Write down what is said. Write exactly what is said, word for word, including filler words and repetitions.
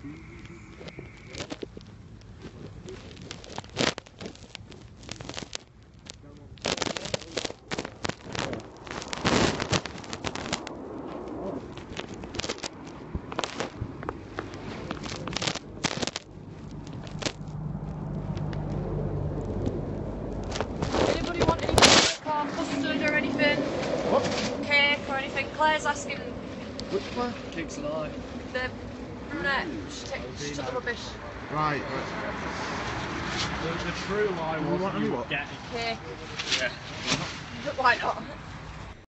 Anybody want any cake or custard or anything? What? Cake or anything? Claire's asking. Which one? Cake's alive. The brunette, she, take, she took the rubbish. Right, right. The, the true lie Do you was want any you what? get Cake. Yeah. Why not?